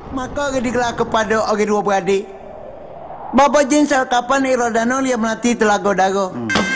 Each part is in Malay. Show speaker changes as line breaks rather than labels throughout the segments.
Maka digelar kepada orang dua beradik. Bapa jin kapan Irodano dia melati Telaga Dara.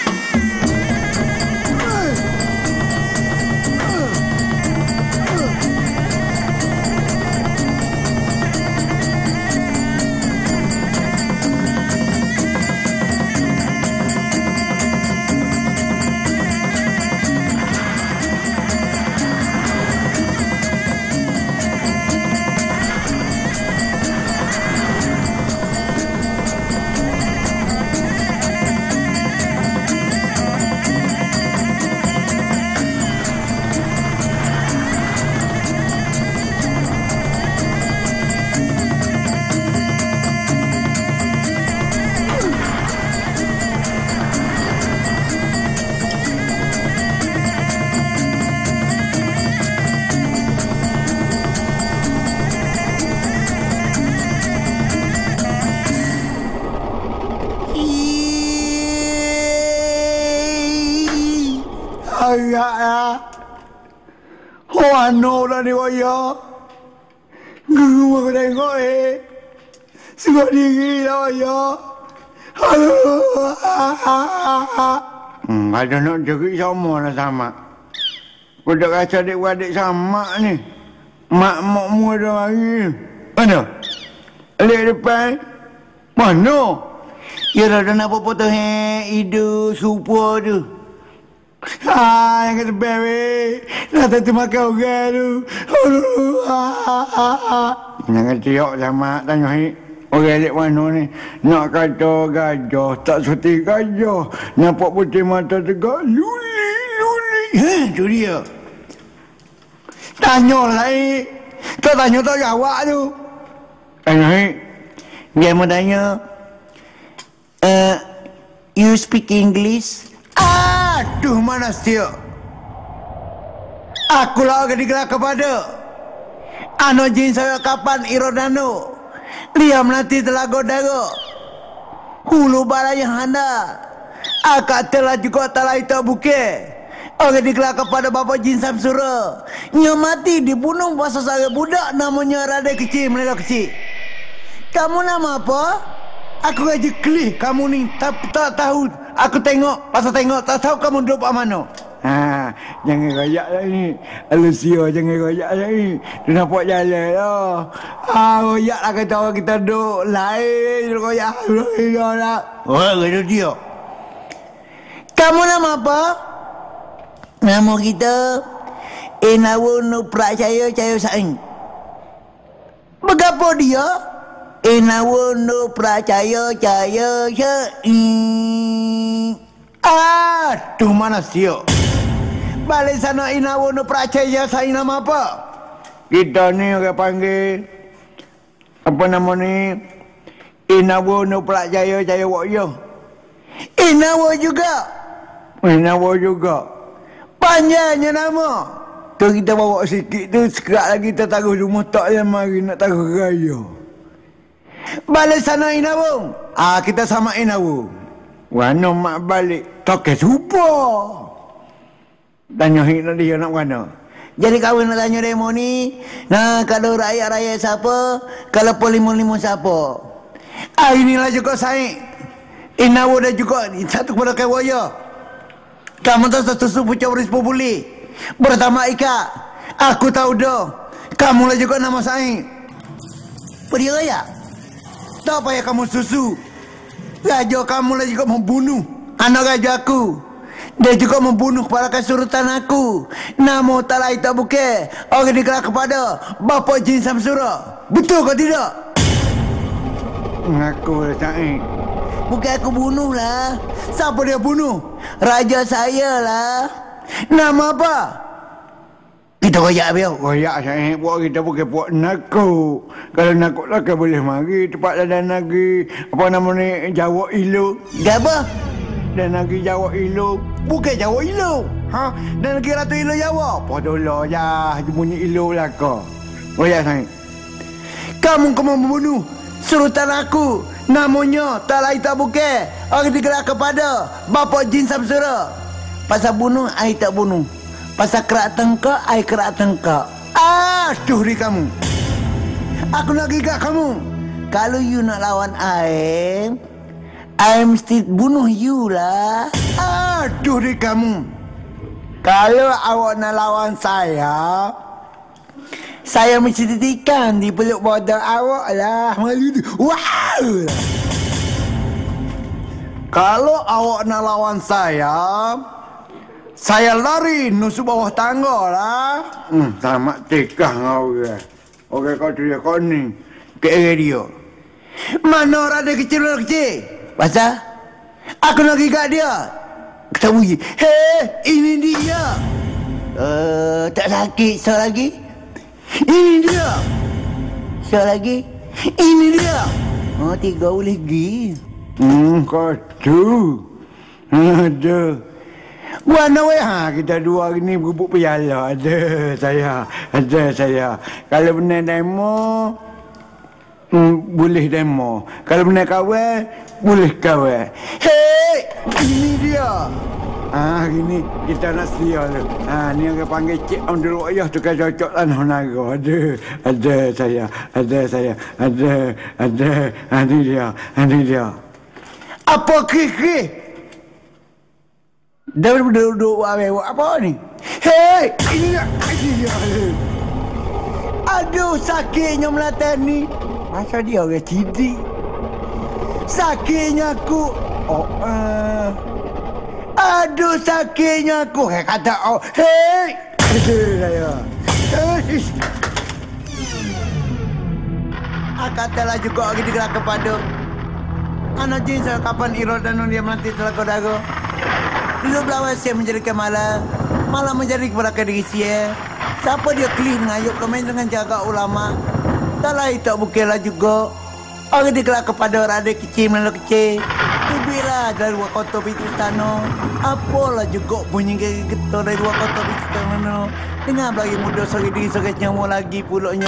Ayah, ano lah ni waya. Guru aku tengok suka diri lah waya. Ada nak cari sama lah sama. Budak rasa adik-adik sama ni. Mak mu ada lagi. Mana? Alik depan. Mana? Ya dah nak apa-apa tu hidu supa tu. Yang kata bebe, nak tentu makan orang tu. Jangan tiok sama tanya orang adik mana ni. Nak kata gajah, tak seperti gajah. Nampak putih mata tegak, luli. Tu dia. Tanya lah tak tanya tak jawab tu. Tanya dia mau tanya, you speak English? Aduh, mana siap. Akulah orang digelar kepada Ano jin saya kapan Irodano dia melati Telaga Dara hulu balaya handa akak telah juga telah itu bukit orang digelar kepada Bapa Jin Samsura yang mati dibunuh pasal saya budak namanya Rada Kecil Melada Kecil. Kamu nama apa? Aku gaji kelih kamu ni tak tahu. Aku tengok, pasal tengok tak tahu kamu duduk kat mana. Jangan royak lah ni. Alusia jangan royak lah ni. Dia nampak jalan lah. Royak lah kata orang kita duduk lain. Royak lah. Kata dia. Kamu nama apa? Nama kita Enawun Pracaya Cahaya Saing. Berapa dia? Enawun Pracaya Cahaya Saing. Aduh, mana siok. Balik sana Inawun Pracaya Saing nama apa? Kita ni orang panggil apa nama ni? Inawun Pracaya Cahaya Wakyo. Inawa juga. Panjangnya nama. Tu kita bawa sikit tu, sekerak lagi kita taruh rumah tak yang mari nak taruh raya. Balik sana Inawun. Kita sama Inawun. Mana mak balik? Toke supa. Tanya nak dia nak mana? Jadi kau nak tanya demo ni. Nah, kalau rakyat-rakyat siapa? Kalau polimun-limun siapa? Inilah juga saya. Inawun dah juga ni. Satu kepada kewaya. Kamu tahu satu supu cawris populi. Pertama Ika. Aku tahu dah. Kamu lah juga nama saya. Pergi raya. Tak payah kamu susu. Raja kamu lah juga membunuh anak raja aku. Dia juga membunuh para kesurutan aku. Namo talai tak buke. Orang digelar kepada Bapa Jin Samsura. Betul ke tidak? Ngaku lah Syahid. Bukan aku bunuh lah. Siapa dia bunuh? Raja saya lah. Nama apa? Kita royak biar. Royak Syahid. Buat kita bukan buat nakut. Kalau nakut lah kan boleh mari. Tempat dan lagi. Apa nama ni? Jawa Ilo. Dia apa? Dan lagi Jawa Ilo. Bukan Jawa Ilo. Dan lagi Ratu Ilo Jawa. Podolah ya. Bunyi Ilo lah kau. Royak Syahid. Kamu membunuh surutan aku. Namanya tak lain tak bukan. Orang digelar kepada Bapa Jin Samsura. Pasal bunuh, I tak bunuh. Pasal kerak tengkak, I kerak tengkak. Aduh di kamu. Aku nak gigak kamu. Kalau you nak lawan I mesti bunuh you lah. Aduh di kamu. Kalau awak nak lawan saya mesti ditikam di peluk bodoh awak lah. Malu tu. Wow. Kalau awak nak lawan saya lari nusuk bawah tangga lah. Tamat tikah kau ke. Okey kau tu dia kau ni. Ke dia. Mana orang ada kecil. Pasal aku nak gigak dia. Kita bunyi. Hei, ini dia. Tak sakit. So lagi. Ini dia. So lagi. Ini dia. Oh, 3 boleh pergi. Kau tu. Aduh. Mana weh kita dua hari ni berebut piala. Ada saya. Kalau benar demo boleh demo. Kalau benar kawan boleh kawan. Hei, ini dia. Gini kita nak sedia tu. Ni yang panggil cik om dulu ayah tu kan cocok lah naga. Ada saya. Ini dia. Apa kiki? Dah duduk apa ni? Hei, ini dia. Aduh, sakitnya melatan ni. Masa dia orang cidik. Sakitnya aku. Aduh, sakitnya aku. Kata hei. Aduh, saya. Katalah juga lagi digerak kepada anak jin saya kapan iro dan dia mati telah kodago. Dulu belawai saya menjadikan malah menjadi kepada diri saya. Siapa dia kelih ngayuk komen dengan jaga ulama. Tak lain tak bukanlah juga. Orang digerak kepada orang ada kecil melalui kecil. Tubilah dari 2 kota itu tanah. Apalah juga bunyi getar dari 2 kota itu tanah. Dengar lagi muda sore diri sore nyawa lagi pulaknya.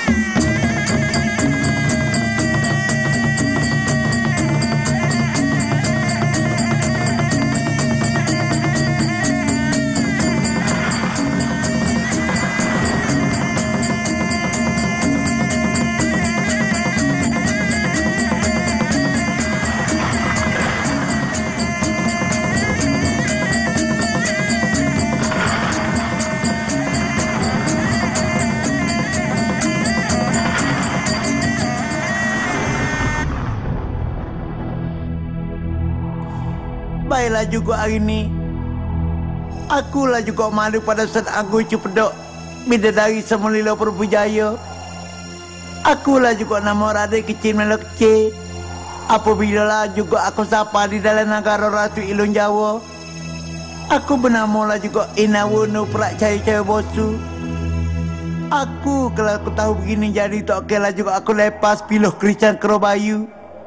Baiklah juga hari ni. Akulah juga malu pada saat aku cepedok bidadari Semulila Perbujaya. Akulah juga nama radik kecil melalui kecil. Apabila lah juga aku sapa di dalam negara Ratu Ilun Jawa. Aku bernama lah juga Inawono Perak Cahaya Bosu. Aku kalau aku tahu begini jadi tak kira juga aku lepas piluh kericang kerobayu.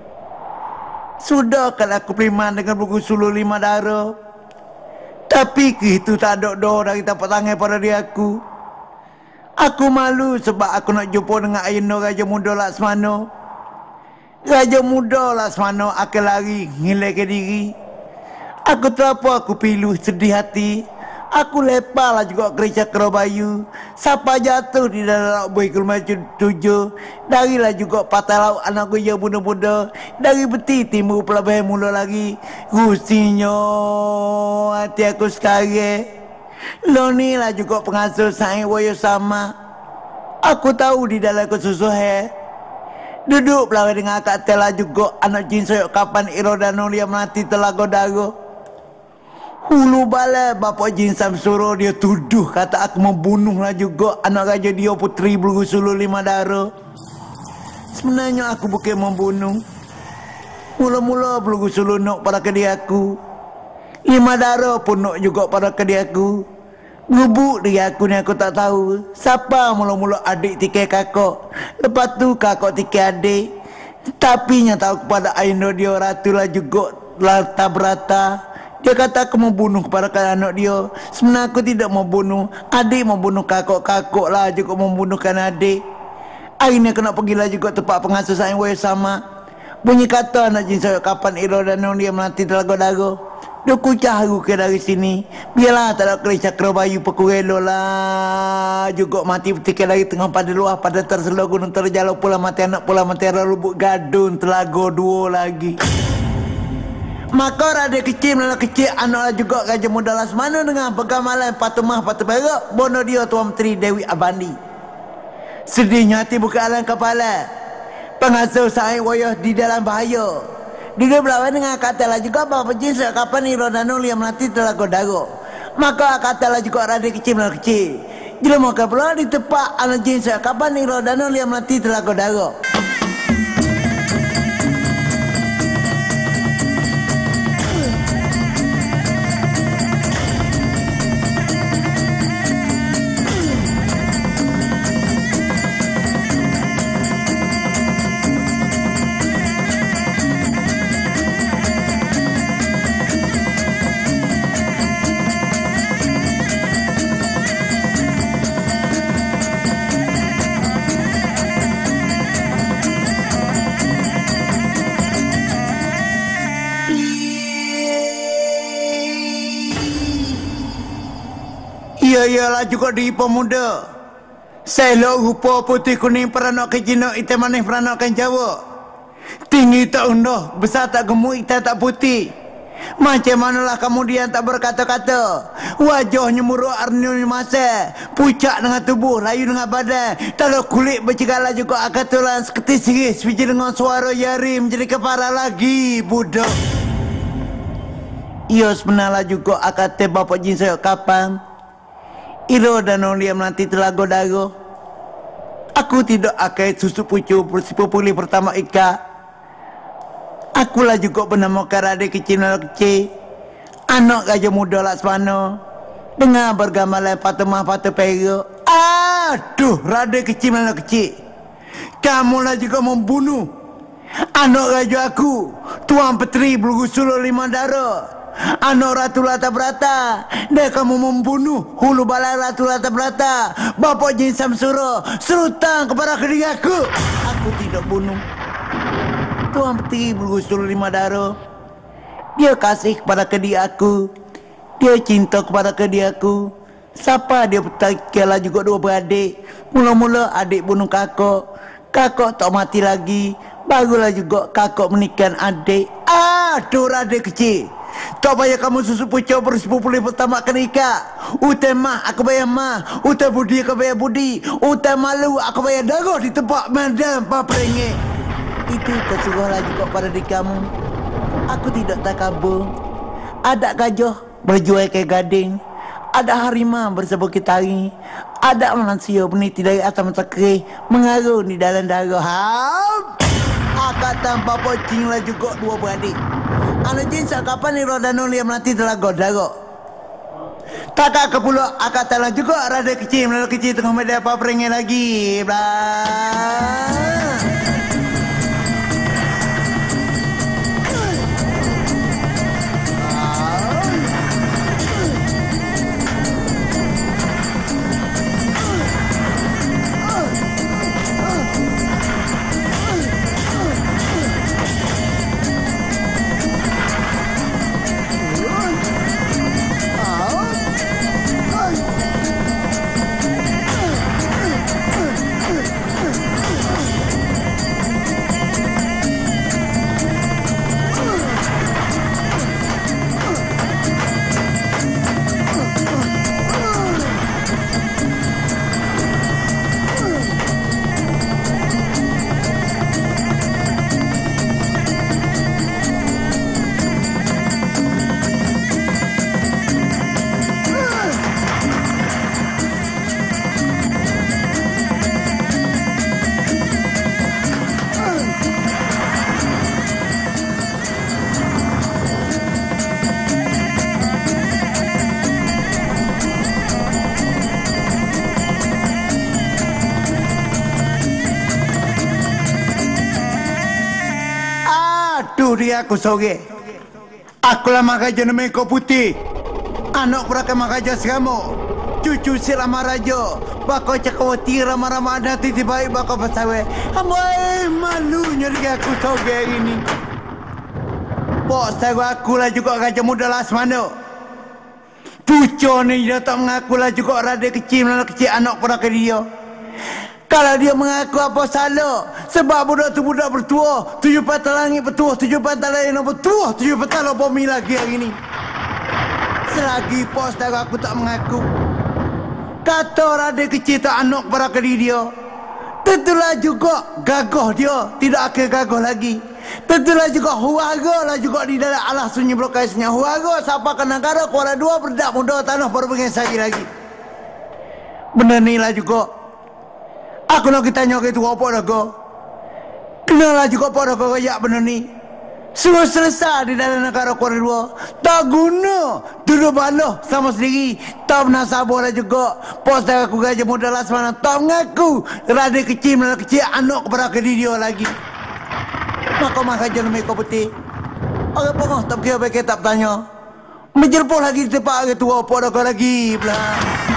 Sudah kalau aku beriman dengan buku suluh 5 darah. Tapi itu tak ada doa dari tapak tangan pada dia aku. Aku malu sebab aku nak jumpa dengan ayah Raja Muda Laksmana. Raja Muda Laksmana akan lari ngilai ke diri. Aku terapa aku pilu sedih hati. Aku lepaslah juga kerja kerobayu. Siapa jatuh di dalam laut boy kelima 7. Darilah juga patah laut anak gue yang muda-muda. Dari beti timbul pelabeh mula lagi. Gustinya hati aku sekarang. Lo ni lah juga pengasuh sayang wayo sama. Aku tahu di dalam kesusuhan. Duduk pelawai dengan akak telah juga anak jin soyok kapan iro dan dia mati telah godago. Hulu bala bapak jin Samsuro dia tuduh kata aku membunuhlah juga anak raja dia putri Belugu Suluh 5 darah. Sebenarnya aku bukan membunuh. Mula-mula Belugu Suluh nak pada kedai aku. 5 darah pun nak juga pada kedai aku. Gubuk dari aku ni aku tak tahu. Siapa mula-mula adik tikai kakak. Lepas tu kakak tikai adik. Tapi yang tahu kepada Aindo dia ratu lah juga lata berata. Dia kata aku membunuh kepada anak dia. Sebenarnya aku tidak membunuh. Adik membunuh kakak-kakak lah juga membunuhkan adik. Hari ni aku nak pergilah juga tempat pengasuh sayang wayo sama. Bunyi kata anak jin saya kapan iro dan dia melati telaga-daga. Duku caharu ke dari sini. Biarlah tak ada kali cakra bayu pekurelo lah. Juga mati petikai lagi tengah pada luar. Pada terseluar gunung terjalo pula mati anak pula mati arah lubuk gadun. Telago dua lagi. Maka rada kecil nala kecil anak juga Gajah Muda Lasmana dengan pegamalan Patumah Patu Perak. Bono dia Tuan Menteri Dewi Abandi. Sedihnya hati buka alam kepala. Pengasuh saya wayah di dalam bahaya. Dia berlawan dengan katalah juga bahawa jin kapan Irodano liam nanti telah godaro. Maka katalah juga rada kecil nala kecil. Jika maka pula ditepak anak jin kapan Irodano liam nanti telah godaro. Iyalah juga di pemuda. Selok rupa putih kuning peranak kejino ite manis peranak kan Jawa. Tinggi tak undah, besar tak gemuk ite tak putih. Macam manalah kemudian tak berkata-kata. Wajahnya muruk arnyul masa, pucak dengan tubuh, layu dengan badan. Tak ada kulit bercegala juga akatulan seketis siris. Biji dengan suara yari menjadi kepala lagi budak. Ia sebenarnya juga akate bapa jin saya kapan. Irodano liam nanti telah godaro. Aku tidak akan susu pucu bersipupuli pertama ika. Akulah juga bernama Karade kecil kecil. Anak Gajah Muda Lasmana. Dengan bergamalan Patumah Patu Perak. Aduh, Rade kecil kecil. Kamulah juga membunuh anak raja aku, Tuan Petri Bulugusulo Lima Darah. Anak Ratu Lata Berata. Dan kamu membunuh hulu balai Ratu Lata Berata, Bapak Jin Samsuro, serutang kepada kediri aku. Aku tidak bunuh Tuan Petri Bulugusulo Lima Darah. Dia kasih kepada kediri aku. Dia cinta kepada kediri aku. Siapa dia bertakialah juga dua beradik. Mula-mula adik bunuh kakak. Kakak tak mati lagi. Barulah juga kakak menikah adik. Aduh, adik kecil. Tak payah kamu susu pucuk bersepuluh pertama kenikah. Utai mah aku bayar mah. Utai budi aku bayar budi. Utai malu aku bayar darah di tempat madam paprenge. Itu tersuruhlah juga pada diri kamu. Aku tidak takabur. Ada gajah berjual ke gading. Ada harimau bersebut tari. Ada manusia peniti dari atas mata kerih mengarun di dalam darah. Akatan Papa Cing lah juga dua beradik. Anak jin kapan Irodano liam nanti telah godaro. Kakak ke pulau akatan lah juga rada kecil melalui kecil tengah media apa peringin lagi. Blah. Dia aku sore. Akulah Maharaja Nemeko Putih. Anak perakan Maharaja Seramo. Cucu si Rama Raja. Bakal Cakrawati Rama-Rama ada titi baik bakal pasawe. Amai malunya dia aku sore hari ini. Bos aku lah juga Raja Muda Laksamana. Pucuk ni dia tak mengaku lah juga rada kecil mana kecil anak pada dia. Kalau dia mengaku apa salah. Sebab budak tu budak bertua. 7 patah langit bertua. 7 patah langit bertua. 7 patah bumi lagi hari ni. Selagi pos aku tak mengaku. Kata rada kecil tak anak pada dia. Tentulah juga gagah dia. Tidak akan gagah lagi. Tentulah juga huaga lah juga di dalam Allah sunyi berkaisnya. Huaga siapa ke negara kuala dua berdak muda tanah baru pengesai lagi. Benar ni lah juga. Aku nak tanya ke tu apa dah kau? Kenalah juga apa dah kau kayak benar ni. Suruh selesai di dalam negara kuala dua. Tak guna. Duduk baloh sama sendiri. Tak pernah sabar lah juga. Pos dah aku Raja Muda Laksamana. Tak mengaku. Rada kecil mana kecil anak kepada dia lagi. Maka je nama kau putih. Orang pengah tak kira baik tak tanya. Menjerpuh lagi di tempat orang tua apa dah kau lagi belah.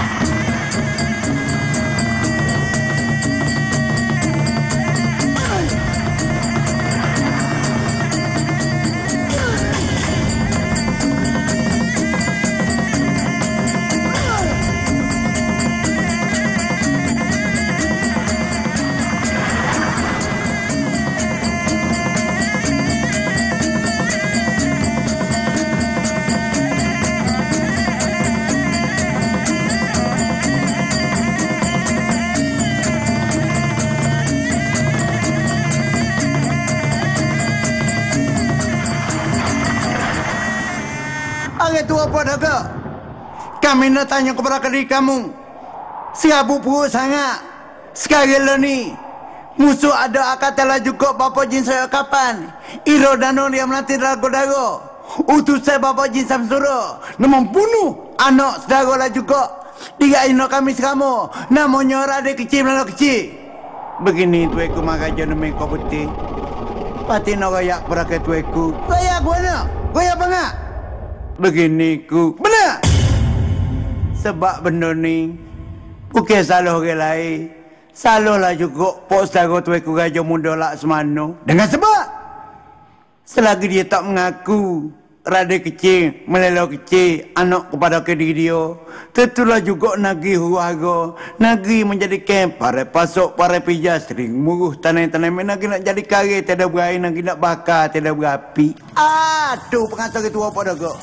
Itu apa dah kau? Kami nak tanya kepada diri kamu. Siapa buruk sangat? Sekarang lah ni. Musuh ada akatalah juga bapa jin saya kapan. Iro Dano dia melantik dago-dago. Utus saya bapa jin Samsura. Nak membunuh anak saudara lah juga. 3 anak kami sekamu. Namanya rada kecil mana kecil. Begini tueku maka jenama kau putih. Pati nak rayak kepada tueku. Rayak mana? Rayak apa enggak? Begini ku benar. Sebab benda ni bukan salah orang lain. Salah lah juga pos saudara tueku Raja Muda Laksamana. Dengan sebab selagi dia tak mengaku rada kecil, melelo kecil anak kepada diri dia, tentulah juga nagi huaga, nagi menjadi camp para pasok, para pijas sering muruh tanah-tanah nagi nak jadi kare tiada berair, nagi nak bakar tiada berapi. Aduh pengatur itu apa dah kau?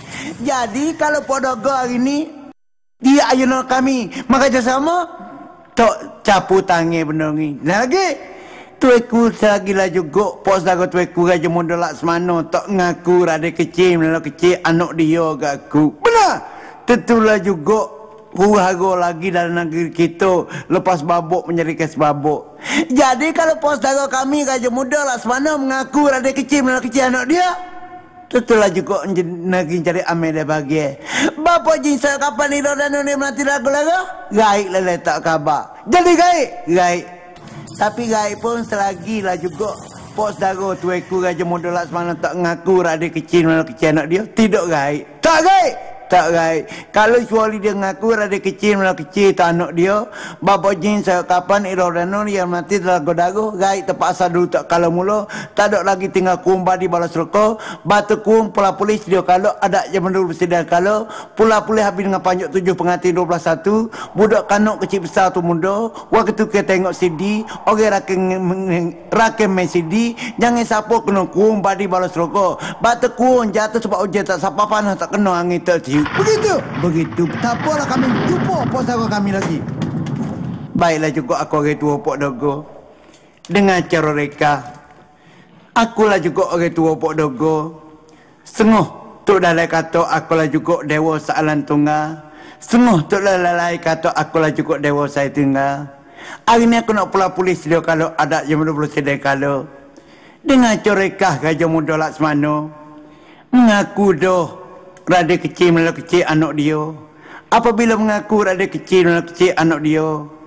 Jadi kalau podogo hari ni dia ayunan kami maka sama tak capu tangan benar ni. Lagi tueku selagi lah juga pos dago tueku Raja Muda Laksamana tak ngaku rada kecil mana kecil anak dia gak aku. Benar. Tentulah juga huaga lagi dalam negeri kita lepas babuk menjadi kes babuk. Jadi kalau pos dago kami Raja Muda Laksamana mengaku rada kecil mana kecil anak dia, tentulah juga negeri cari amil dia bagi. Bapa jin saya kapan Iro Dano ni menanti lagu-lagu? Gaib lah letak kabar. Jadi gaib? Gaib. Tapi gaib pun selagi lah juga pos dago tueku Raja Muda Laksamana tak ngaku rada kecil mana kecil anak dia. Tidak gaib. Tak gaib. Tak gaib. Kalau suali dia ngaku rada kecil mana kecil tak anak dia, bapa jin saya kapan Iro Dano yang mati lagu-lagu gaib terpaksa dulu tak kalau mula. Tak ada lagi tinggal kumba di balas rokok. Batu kum pula polis dia kalau ada yang menurut bersedia kalau pula polis habis dengan panjang 7 pengantin 21. Budak kanok kecil besar tu muda. Waktu tu kita tengok CD. Orang rakem main CD. Jangan siapa kena kumba di balas rokok. Batu kum jatuh sebab ujian tak siapa panah tak kena angin tertiup. Begitu. Tak apalah kami jumpa pos dago kami lagi. Baiklah juga aku orang tua pok dago. Dengan cara reka. Akulah juga orang tua pok dago. Senguh tu lalai kata akulah juga dewa sealan tunggal. Senguh tu lalai kata akulah juga dewa saya tunggal. Hari ni aku nak pula polis dia kalau ada yang belum sedang kalau. Dengan cara reka Raja Muda Laksamana mengaku dah rada kecil mana kecil anak dia. Apabila mengaku rada kecil mana kecil anak dia,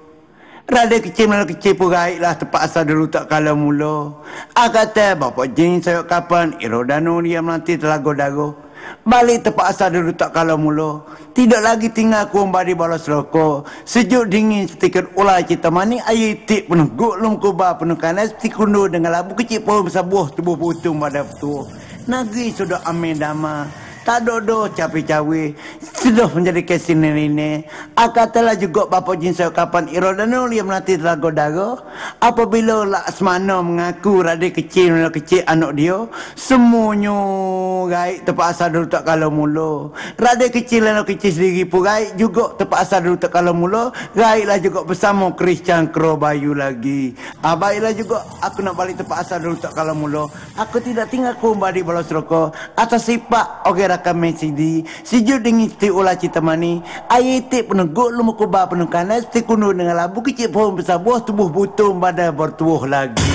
rada kecil mana kecil pun gaiblah terpaksa dulu tak kala mula. Kata bapa jin saya kapan Iro Dano dia melantik telago-dago. Balik terpaksa dulu tak kala mula. Tidak lagi tinggal kumba di balas rokok. Sejuk dingin setikar ular cita mani air tik penuh guklung kubah penuh kanas seperti kundur dengan labu kecil pun besar buah tubuh putung pada tua. Negeri sudah amin dama. Tak dodo capi-cawi sudah menjadi kesin ini. Akatalah juga bapa jin saya kapan irodano liam nanti telago dago. Apabila Laksmana mengaku radik kecil anak dia, semuanya gaib terpaksa dulu tak kalau mula. Radik kecil anak kecil sendiri pun gaib juga terpaksa dulu tak kalau mula. Gaiblah juga bersama Christian Crow Bayu lagi. Baiklah juga aku nak balik terpaksa dulu tak kalau mula. Aku tidak tinggal kembali balas rokok atas sifat rakam mesidi sijud dengan ti ulah cita mani ayete peneguk lu mukuba penuh kanas ti kuno dengan labu kecil pohon besar buah tubuh butung pada bertubuh lagi.